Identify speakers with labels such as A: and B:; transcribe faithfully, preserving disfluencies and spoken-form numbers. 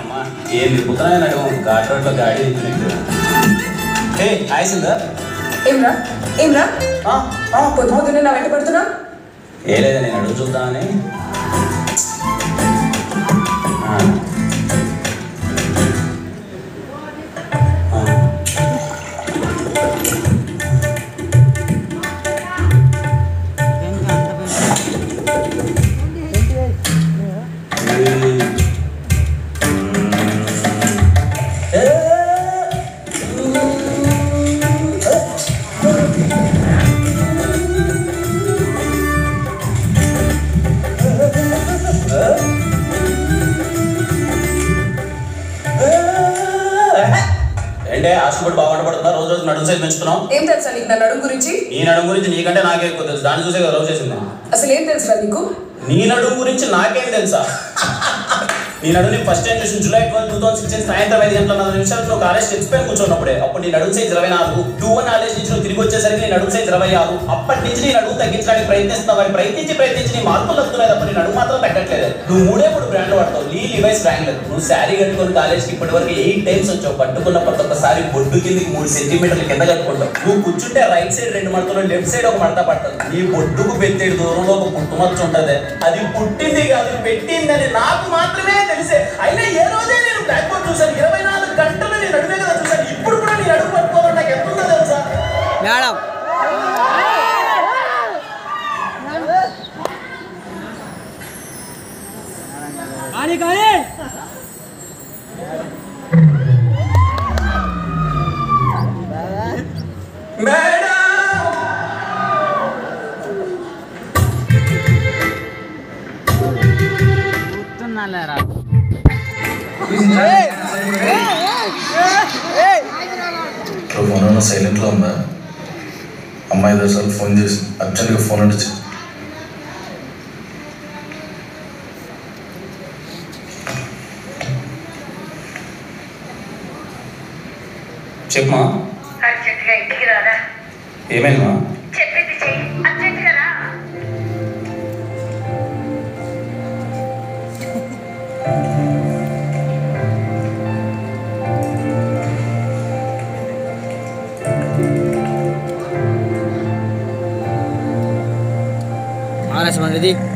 A: ఏంది పుత్రమైన ఘాట్ రోడ్లో గాడి హే హాయ్ సిందర్
B: ఏమ్రా ఏమ్రా పొద్దు పొద్దున్నే నా వెంట పడుతున్నా
A: ఏ లేదా నేను అడుగు చూద్దామని అంటే హాస్పిటల్ బాగుంట పడుతుందా రోజు రోజు నడుము సైజ్ పెంచుతున్నావు
B: ఏం తెలుసా నీకు నా నడుము గురించి
A: నీ నడుము గురించి నీకంటే నాకే ఎక్కువ తెలుసు దాన్ని చూసే కదా లవ్ చేసింది
B: అసలు ఏం తెలుసా నీకు
A: నీ నడుము గురించి నాకేం తెలుసా నీ నడుము నీకు ఫస్ట్ టైం చూసిన July twelve two thousand sixteen సాయంత్రం ఐదు గంటల నాలుగు నిమిషాలు నువ్వు కాలేజ్ స్టెప్స్ పైన కూర్చున్నప్పుడే అప్పుడు నీ నడుము సైజ్ ఇరవై నాలుగు టూ వన్ కాలేజ్ నుంచి నువ్వు తిరిగి వచ్చేసరికి నీ నడుము సైజ్ ఇరవై ఆరు అప్పటి నుంచి నీ నడుము తగ్గించడానికి ప్రయత్నిస్తున్నావు వారి ప్రయత్నించి ప్రయత్నించి నీ మార్పులు వస్తున్నాయి తప్ప నీ నడుము మాత్రం తగ్గట్లేదు నువ్వు మూడే మూడు బ్రాండ్లు వాడతావు లీ లివైస్ బ్రాండ్లు నువ్వు శారీ కట్టుకొని కాలేజ్కి ఇప్పటి వరకు ఎయిట్ టైమ్స్ వచ్చావు పట్టుకున్న ప్రతి ఒక్కసారి బొడ్డు కిందకి మూడు సెంటీమీటర్ల కింద కట్టుకుంటావు నువ్వు కూర్చుంటే రైట్ సైడ్ రెండు మడతలు లెఫ్ట్ సైడ్ ఒక మడత పడుతుంది నీ బొడ్డుకు పెట్టేడు దూరంలో ఒక పుట్టుమచ్చ ఉంటది అది పుట్టింది కాదు పెట్టిందని నాకు మాత్రమే తెలిసే అయినా ఏ రోజే నేను బ్లాక్ బోర్డ్ చూసాను ఇరవై నాలుగు గంటలు నేను అడుగునే కదా చూసాను ఇప్పుడు కూడా నేను అడుగు పట్టుకోవాలి నాకు ఎంతుందో తెలుసా
C: మేడం కానీ కానీ
A: మేడం
C: కూర్చున్నాలేరా
D: ఫోన్ ఏమన్నా సైలెంట్లో ఉందా అమ్మాయి దర్శనం ఫోన్ చేసి అర్జెంట్గా ఫోన్ అడిచి
A: చెప్పమా
E: అర్జెంట్గా ఇంటికి రారా
A: ఏమైందమ్మా
E: చెప్పింది చెయ్యి అర్జెంట్గా రా
C: మానస మనది